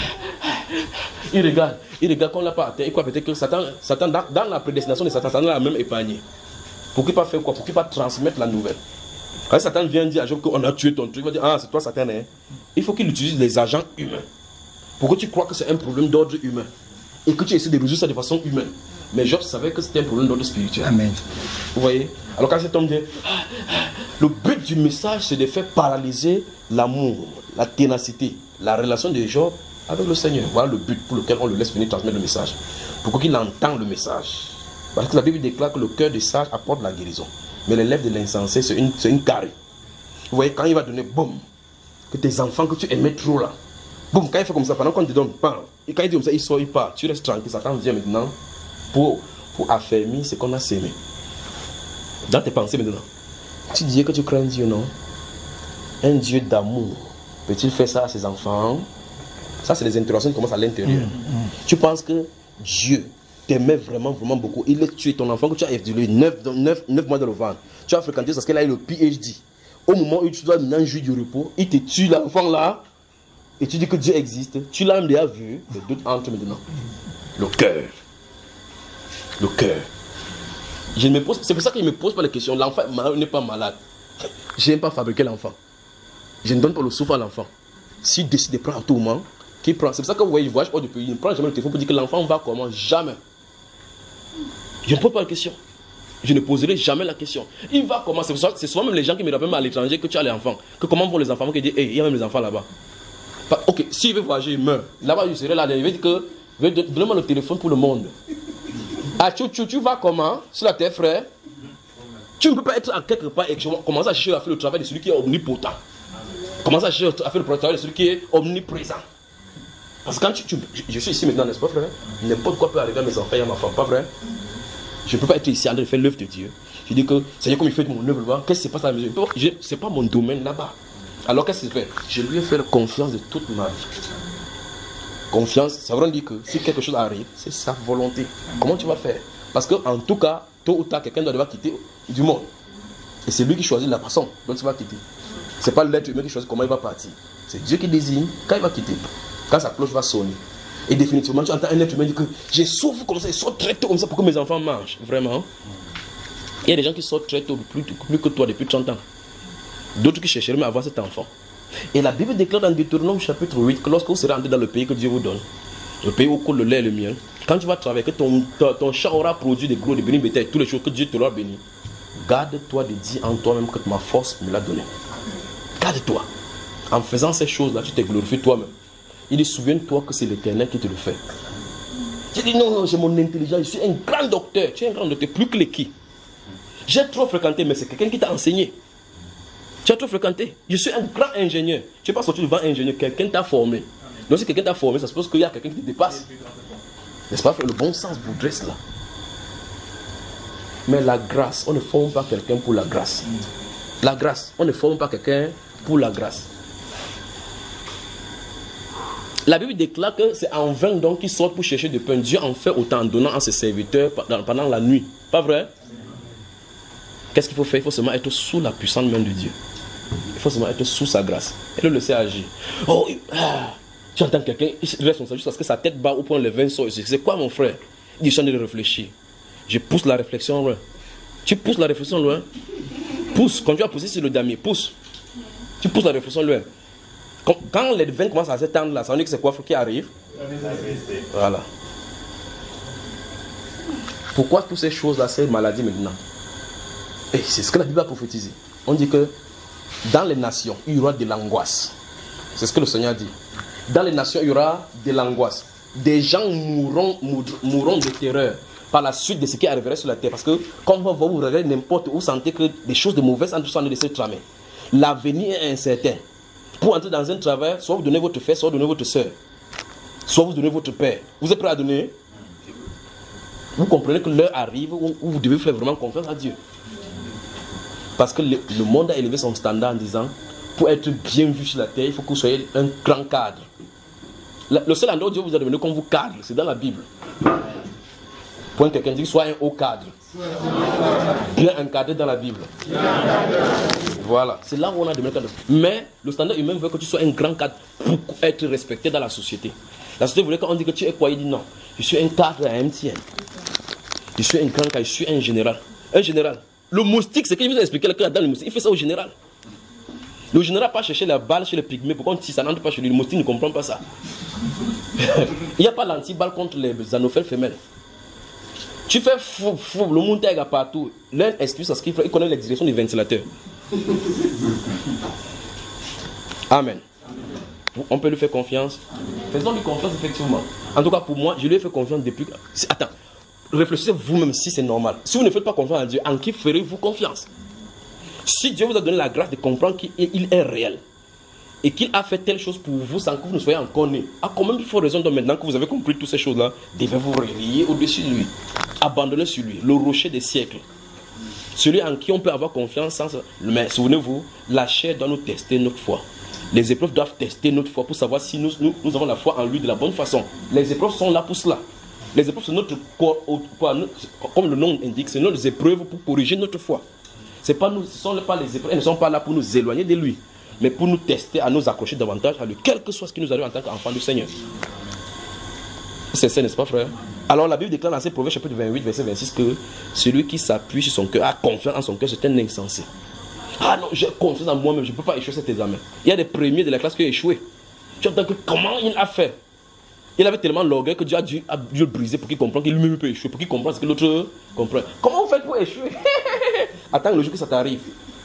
il regarde, il regarde qu'on ne l'a pas atteint. Il croit peut-être que Satan, Satan dans, dans la prédestination de Satan, Satan l'a même épargné. Pour qu'il ne pas faire quoi? Pour qu'il ne pas transmettre la nouvelle. Quand Satan vient dire à Job qu'on a tué ton truc, il va dire, ah c'est toi Satan. Hein? Il faut qu'il utilise les agents humains. Pour que tu crois que c'est un problème d'ordre humain. Et que tu essaies de résoudre ça de façon humaine. Mais Job savait que c'était un problème d'ordre spirituel. Amen. Vous voyez? Alors quand cet homme dit, le but du message c'est de faire paralyser l'amour, la ténacité, la relation de Job avec le Seigneur. Voilà le but pour lequel on le laisse venir transmettre le message. Pour qu'il entende le message. Parce que la Bible déclare que le cœur des sages apporte la guérison. Mais les lèvres de l'insensé c'est une, c'est une carré. Vous voyez, quand il va donner, boum, que tes enfants que tu aimais trop là, boum, quand il fait comme ça, pendant qu'on te donne, bam, et quand il dit comme ça, il sort, il part, tu restes tranquille, Satan vient maintenant pour, pour affermir ce qu'on a sémé. Dans tes pensées maintenant, tu disais que tu crains Dieu, non? Un Dieu d'amour, peut-il faire ça à ses enfants? Ça, c'est les interrogations qui commencent à l'intérieur. Mm, mm. Tu penses que Dieu t'aimait vraiment, vraiment beaucoup. Il a tué ton enfant que tu as élevé neuf mois dans le ventre. Tu as fréquenté parce qu'elle a eu le P H D. Au moment où tu dois maintenant jouir du repos, il te tue l'enfant là. Et tu dis que Dieu existe. Tu l'as déjà vu. Le doute entre maintenant. Le cœur. Le cœur. Je ne me pose, c'est pour ça qu'il ne me pose pas la question. L'enfant n'est pas malade. Je n'aime pas fabriquer l'enfant. Je ne donne pas le souffle à l'enfant. S'il décide de prendre un tourment, qu'il prend. C'est pour ça que vous voyez, il voyage hors du pays. Il ne prend jamais le téléphone pour dire que l'enfant va comment. Jamais. Je ne pose pas la question. Je ne poserai jamais la question. Il va comment. C'est souvent même les gens qui me rappellent à l'étranger que tu as les enfants. Que comment vont les enfants qui disent, hey, il y a même les enfants là-bas. Ok, s'il veut voyager, il meurt. Là-bas, je serai là. Il veut dire que, donne-moi le téléphone pour le monde. Ah, tu, tu, tu vas comment? Sur la terre, frère. Tu ne peux pas être à quelque part et commencer à chercher à faire le travail de celui qui est omnipotent. Commencer à chercher à faire le travail de celui qui est omniprésent. Parce que quand tu, tu je suis ici maintenant, n'est-ce pas, frère? N'importe quoi peut arriver à mes enfants et à ma femme, pas vrai? Je ne peux pas être ici en train de faire l'œuvre de Dieu. Je dis que, Seigneur, comme il fait mon œuvre là-bas, qu'est-ce qui se passe à la maison? Ce n'est pas mon domaine là-bas. Alors qu'est-ce qu'il fait? Je lui ai fait confiance de toute ma vie. Confiance, ça veut dire que si quelque chose arrive, c'est sa volonté. Comment tu vas faire? Parce qu'en tout cas, tôt ou tard, quelqu'un doit devoir quitter du monde. Et c'est lui qui choisit la façon dont il va quitter. Ce n'est pas l'être humain qui choisit comment il va partir. C'est Dieu qui désigne quand il va quitter. Quand sa cloche va sonner. Et définitivement, tu entends un être humain dire que j'ai souffert comme ça, ils sortent très tôt comme ça pour que mes enfants mangent. Vraiment. Il y a des gens qui sortent très tôt, plus, plus que toi, depuis trente ans. D'autres qui chercheraient à avoir cet enfant. Et la Bible déclare dans Deutéronome chapitre huit que lorsque vous serez entré dans le pays que Dieu vous donne, le pays où coule le lait et le miel, quand tu vas travailler, que ton, ton, ton champ aura produit des gros, des bénis, bétail, toutes les choses que Dieu te l'aura béni, garde-toi de dire en toi-même que ma force me l'a donné. Garde-toi. En faisant ces choses-là, tu te glorifies toi-même. Il dit, souviens-toi que c'est l'Éternel qui te le fait. Tu dis, non, non, j'ai mon intelligence, je suis un grand docteur. Tu es un grand docteur, plus que les qui. J'ai trop fréquenté, mais c'est quelqu'un qui t'a enseigné. Tu as trop fréquenté. Je suis un grand ingénieur. Tu n'es pas sorti devant un ingénieur, quelqu'un t'a formé. Donc si quelqu'un t'a formé, ça suppose qu'il y a quelqu'un qui te dépasse. N'est-ce pas? Le bon sens voudrait cela. Mais la grâce, on ne forme pas quelqu'un pour la grâce. La grâce, on ne forme pas quelqu'un pour la grâce. La Bible déclare que c'est en vain donc qu'ils sortent pour chercher du pain. Dieu en fait autant en donnant à ses serviteurs pendant la nuit. Pas vrai? Qu'est-ce qu'il faut faire? Il faut seulement être sous la puissante main de Dieu. Il faut seulement être sous sa grâce. Et le laisser agir. Oh, ah, tu entends quelqu'un, il reste comme ça, juste parce que sa tête bat au point le vin sort. C'est quoi mon frère? Il dit, je suis en train de réfléchir. Je pousse la réflexion loin. Tu pousses la réflexion loin. Pousse. Quand tu vas pousser sur le damier, pousse. Tu pousses la réflexion loin. Quand, quand les vins commencent à s'étendre là, ça veut dire que c'est quoi qui arrive? Voilà. Pourquoi toutes ces choses-là, ces maladies maintenant? Et c'est ce que la Bible a prophétisé. On dit que dans les nations, il y aura de l'angoisse. C'est ce que le Seigneur dit. Dans les nations, il y aura de l'angoisse. Des gens mourront, mourront de terreur par la suite de ce qui arriverait sur la terre. Parce que quand vous vous regardez n'importe où, vous sentez que des choses de mauvaises sont en train de se tramer. L'avenir est incertain. Pour entrer dans un travail, soit vous donnez votre frère, soit vous donnez votre soeur. Soit vous donnez votre père. Vous êtes prêt à donner? Vous comprenez que l'heure arrive où vous devez faire vraiment confiance à Dieu. Parce que le, le monde a élevé son standard en disant, pour être bien vu sur la terre, il faut que vous soyez un grand cadre. Le, le seul endroit où Dieu vous a demandé qu'on vous cadre, c'est dans la Bible. Point quelqu'un dit, sois un haut cadre. Bien encadré dans la Bible. Voilà, c'est là où on a demandé cadre. Mais le standard humain veut que tu sois un grand cadre pour être respecté dans la société. La société voulait qu'on dise que tu es quoi? Il dit non, je suis un cadre à M T N. Je suis un grand cadre, je suis un général. Un général. Le moustique, c'est que je vous ai expliqué le cadre dans le moustique. Il fait ça au général. Le général pas chercher la balle chez les pygmées. Pourquoi si ça n'entre pas chez lui? Le moustique ne comprend pas ça. Il n'y a pas l'anti-balle contre les anophèles femelles. Tu fais fou, fou, le monde est partout. L'un excuse à ce qu'il fait, il connaît les directions du ventilateur. Amen. On peut lui faire confiance. Faisons-lui confiance, effectivement. En tout cas, pour moi, je lui ai fait confiance depuis. Attends, réfléchissez vous-même si c'est normal. Si vous ne faites pas confiance à Dieu, en qui ferez-vous confiance? Si Dieu vous a donné la grâce de comprendre qu'il est réel et qu'il a fait telle chose pour vous sans que vous ne soyez encore né, à combien il faut raison de maintenant que vous avez compris toutes ces choses-là, devez-vous relier au-dessus de lui, abandonner sur lui, le rocher des siècles, celui en qui on peut avoir confiance sans. Mais souvenez-vous, la chair doit nous tester notre foi. Les épreuves doivent tester notre foi pour savoir si nous, nous, nous avons la foi en lui de la bonne façon. Les épreuves sont là pour cela. Les épreuves, c'est notre corps, comme le nom indique, c'est nos épreuves pour corriger notre foi. C'est pas nous, ce ne sont pas les épreuves, elles ne sont pas là pour nous éloigner de lui, mais pour nous tester, à nous accrocher davantage à lui, quel que soit ce qui nous arrive en tant qu'enfant du Seigneur. C'est ça, n'est-ce pas, frère? Alors la Bible déclare dans ses Proverbes chapitre vingt-huit, verset vingt-six que celui qui s'appuie sur son cœur, a confiance en son cœur, c'est un insensé. Ah non, j'ai confiance en moi-même, je ne peux pas échouer cet examen. Il y a des premiers de la classe qui ont échoué. Tu entends que comment il a fait? Il avait tellement l'orgueil que Dieu a dû, a dû le briser pour qu'il comprenne qu'il lui-même peut échouer, pour qu'il comprenne ce que l'autre comprend. Comment vous faites pour échouer? Attends le jour que ça t'arrive.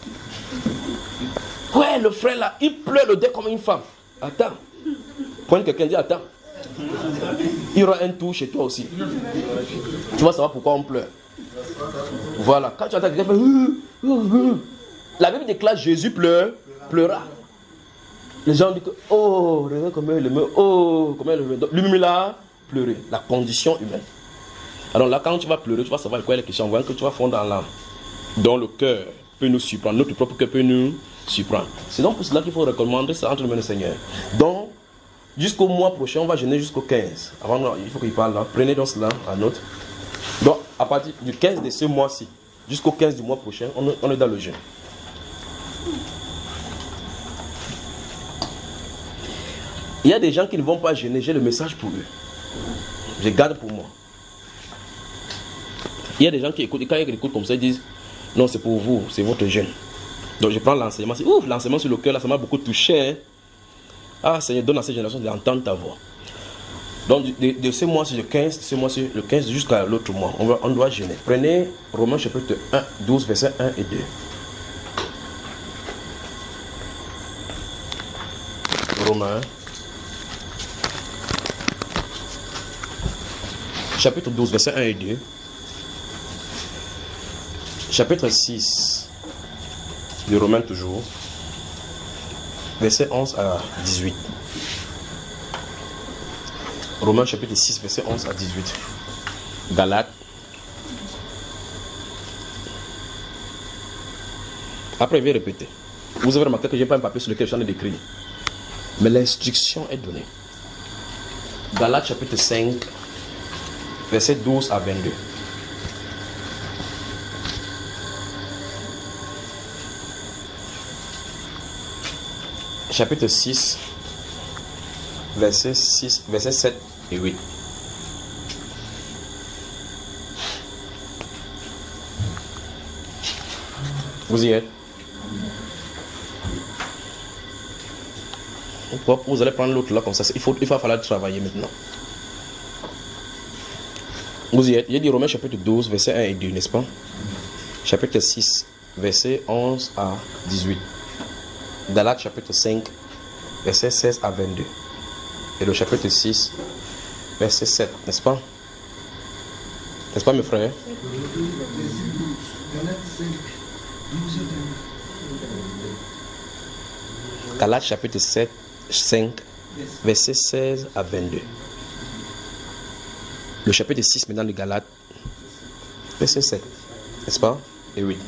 Ouais, le frère là, il pleure le dé comme une femme. Attends. Point quelqu'un dit attends. Il y aura un tour chez toi aussi. Tu vas savoir pourquoi on pleure. Voilà. Quand tu entends quelqu'un faire. La Bible déclare Jésus pleure, pleura. Les gens disent que oh, regarde comment il le met. Oh, comment il le met. Lui-même il a pleuré. La condition humaine. Alors là, quand tu vas pleurer, tu vas savoir quoi est la question. On voit que tu vas fondre dans l'âme. Dont le cœur peut nous surprendre. Notre propre cœur peut nous surprendre. C'est donc pour cela qu'il faut recommander ça entre les mains du Seigneur. Donc, jusqu'au mois prochain, on va jeûner jusqu'au quinze. Avant, il faut qu'il parle là. Prenez donc cela en note. Donc, à partir du quinze de ce mois-ci, jusqu'au quinze du mois prochain, on est, on est dans le jeûne. Il y a des gens qui ne vont pas jeûner. J'ai le message pour eux. Je garde pour moi. Il y a des gens qui écoutent. Et quand ils écoutent comme ça, ils disent non, c'est pour vous, c'est votre jeûne. Donc je prends l'enseignement. Ouf, l'enseignement sur le cœur, là, ça m'a beaucoup touché. Ah, Seigneur, donne à cette génération d'entendre ta voix. Donc de, de ce mois-ci, le quinze, ce mois-ci, le quinze jusqu'à l'autre mois, on, va, on doit jeûner. Prenez Romains chapitre un, douze, versets un et deux. Romains. Chapitre douze, versets un et deux. Chapitre six de Romains toujours. Versets onze à dix-huit. Romains chapitre six, versets onze à dix-huit. Galates. Après, je vais répéter. Vous avez remarqué que je n'ai pas un papier sur lequel j'en ai décrit. Mais l'instruction est donnée. Galates chapitre cinq, versets douze à vingt-deux. Chapitre six, versets six, versets sept et huit. Vous y êtes? Vous allez prendre l'autre là comme ça. Il, faut, il va falloir travailler maintenant. Vous y êtes? Il y a dit Romains chapitre douze, versets un et deux, n'est-ce pas? Chapitre six, versets onze à dix-huit. Galates chapitre cinq, versets seize à vingt-deux. Et le chapitre six, verset sept, n'est-ce pas? N'est-ce pas mes frères? Galates chapitre sept, cinq, versets seize à vingt-deux. Le chapitre six maintenant de Galates, verset sept, n'est-ce pas? Et oui.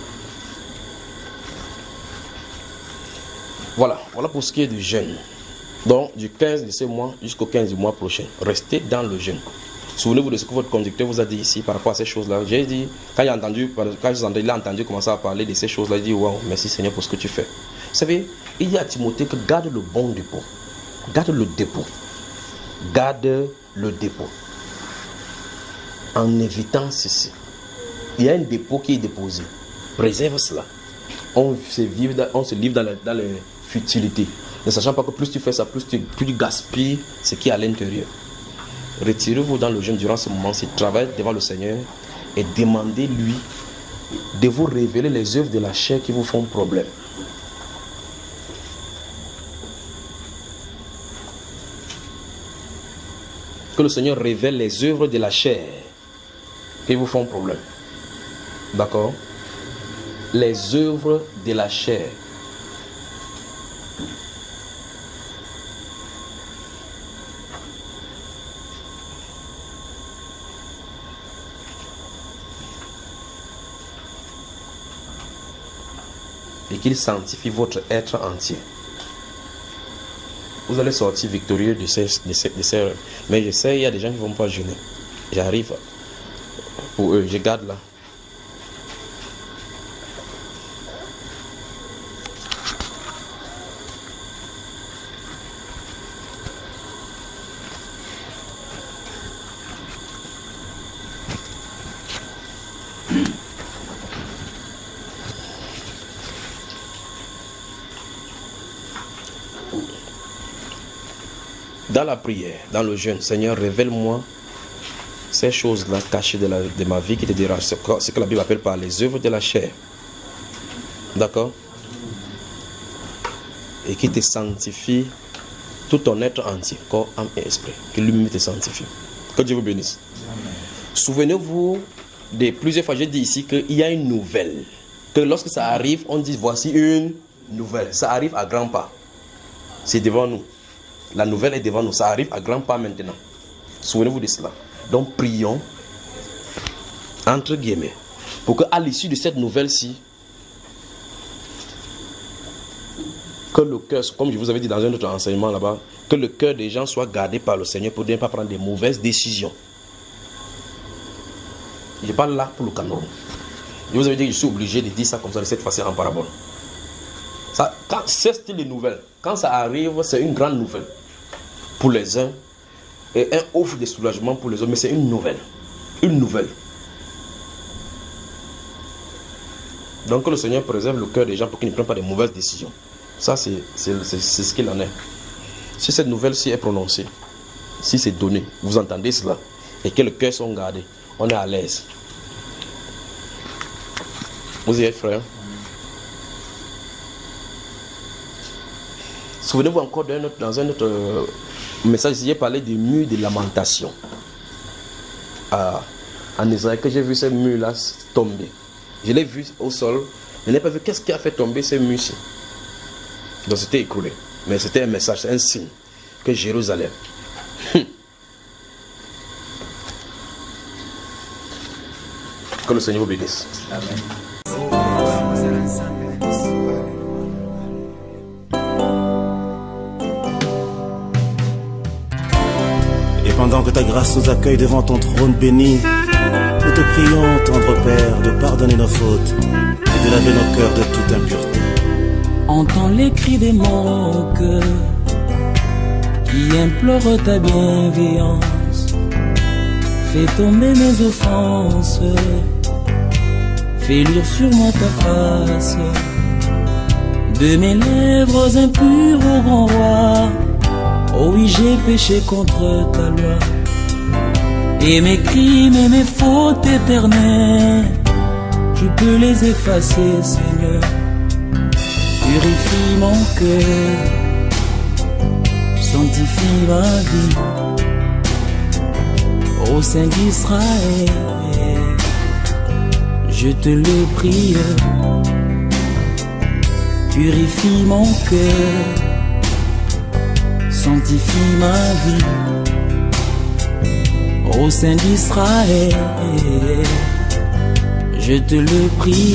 Voilà, voilà pour ce qui est du jeûne. Donc, du quinze de ce mois jusqu'au quinze du mois prochain, restez dans le jeûne. Souvenez-vous de ce que votre conducteur vous a dit ici par rapport à ces choses-là. J'ai dit, quand il a entendu, quand il a entendu commencer à parler de ces choses-là, il dit, wow, merci Seigneur pour ce que tu fais. Vous savez, il dit à Timothée que garde le bon dépôt. Garde le dépôt. Garde le dépôt. En évitant ceci. Il y a un dépôt qui est déposé. Préserve cela. On se, vive dans, on se livre dans, la, dans les futilités. Ne sachant pas que plus tu fais ça, plus tu, plus tu gaspilles ce qui est à l'intérieur. Retirez-vous dans le jeûne durant ce moment-ci. Travaillez devant le Seigneur et demandez-lui de vous révéler les œuvres de la chair qui vous font problème. Que le Seigneur révèle les œuvres de la chair qui vous font problème. D'accord? Les œuvres de la chair. Et qu'il sanctifie votre être entier. Vous allez sortir victorieux de ces, de ces, de ces... Mais je sais, il y a des gens qui ne vont pas jeûner. J'arrive pour eux, je garde là. Dans la prière, dans le jeûne, Seigneur, révèle-moi ces choses-là cachées de, la, de ma vie qui te dérangent. Ce que, ce que la Bible appelle par les œuvres de la chair. D'accord? Et qui te sanctifie tout ton être entier, corps, âme et esprit. Que lui-même te sanctifie. Que Dieu vous bénisse. Souvenez-vous de plusieurs fois, j'ai dit ici qu'il y a une nouvelle. Que lorsque ça arrive, on dit voici une nouvelle. Ça arrive à grands pas. C'est devant nous. La nouvelle est devant nous. Ça arrive à grands pas maintenant. Souvenez-vous de cela. Donc prions, entre guillemets, pour qu'à l'issue de cette nouvelle-ci, que le cœur, comme je vous avais dit dans un autre enseignement là-bas, que le cœur des gens soit gardé par le Seigneur pour ne pas prendre des mauvaises décisions. Je parle là pour le Cameroun. Je vous avais dit que je suis obligé de dire ça comme ça, de cette façon en parabole. Ça, quand ce style de nouvelle, quand ça arrive, c'est une grande nouvelle pour les uns et un offre de soulagement pour les autres, mais c'est une nouvelle. Une nouvelle. Donc que le Seigneur préserve le cœur des gens pour qu'ils ne prennent pas de mauvaises décisions. Ça, c'est ce qu'il en est. Si cette nouvelle-ci est prononcée, si c'est donné, vous entendez cela, et que le cœur sont gardés, on est à l'aise. Vous y êtes, frère? Souvenez-vous encore d'un autre, dans un autre euh, message, j'ai parlé des murs de lamentation. Ah, en Israël, que j'ai vu ces murs-là tomber. Je l'ai vu au sol, je n'ai pas vu qu'est-ce qui a fait tomber ces murs-ci. Donc c'était écroulé. Mais c'était un message, un signe que Jérusalem. Que le Seigneur vous bénisse. Amen. Pendant que ta grâce nous accueille devant ton trône béni, nous te prions, tendre Père, de pardonner nos fautes et de laver nos cœurs de toute impureté. Entends les cris de mon cœur qui implore ta bienveillance. Fais tomber mes offenses, fais lire sur moi ta face. De mes lèvres impures au grand roi, oh oui, j'ai péché contre ta loi. Et mes crimes et mes fautes éternelles, tu peux les effacer, Seigneur. Purifie mon cœur, sanctifie ma vie. Ô Saint d'Israël, je te le prie. Purifie mon cœur, sanctifie ma vie. Ô Saint d'Israël, je te le prie.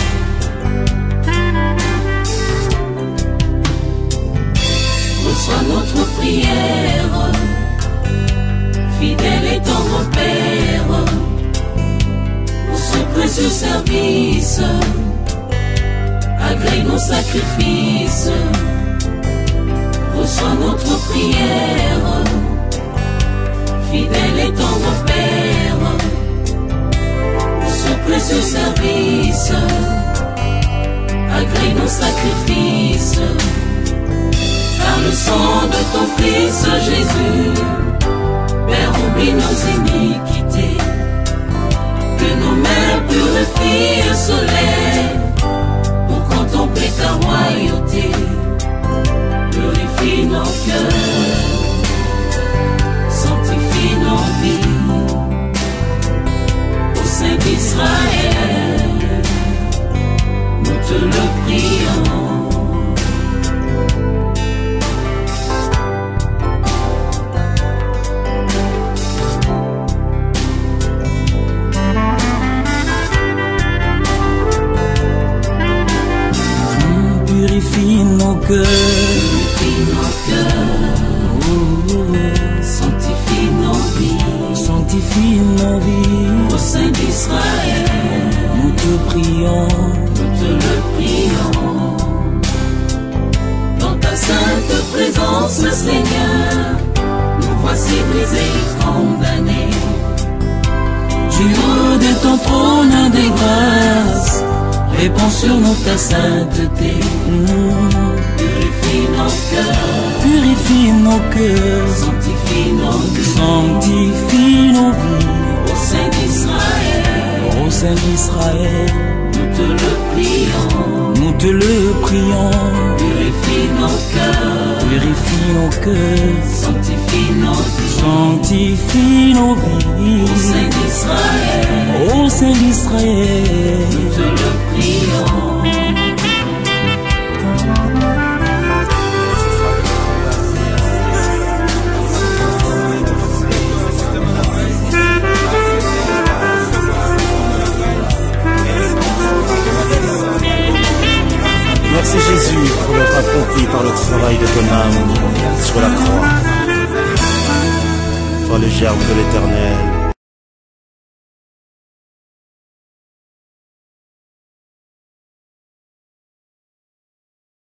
Reçois notre prière. Fidèle est ton Père, pour ce précieux service, agrée nos sacrifices, reçois notre prière. Fidèle est ton Père, pour ce précieux service, agrée nos sacrifices, car le sang de ton Fils Jésus, Père, oublie nos iniquités, que nos mères purifient le soleil, pour contempler ta royauté. Purifie nos cœurs, sanctifie nos vies, au sein d'Israël, nous te le prions. Purifie nos cœurs, purifie nos cœurs, oh, oh. Sanctifie nos vies, sanctifie nos vies, au sein d'Israël, nous te prions, nous te le prions. Dans ta sainte présence, Seigneur, nous voici brisés et condamnés. Du haut de ton trône des grâces, réponds sur nous ta sainteté. Mmh. Purifie nos cœurs, purifie nos cœurs, sanctifie nos vies, sanctifie nos vies, au sein d'Israël, au sein d'Israël, nous te le prions, nous te le prions. Purifie nos cœurs, purifie nos cœurs, sanctifie nos vies, sanctifie nos vies, au sein d'Israël, au sein d'Israël, nous te le prions. Merci Jésus pour l'œuvre accomplie par le travail de ton âme sur la croix. Toi le germe de l'Éternel,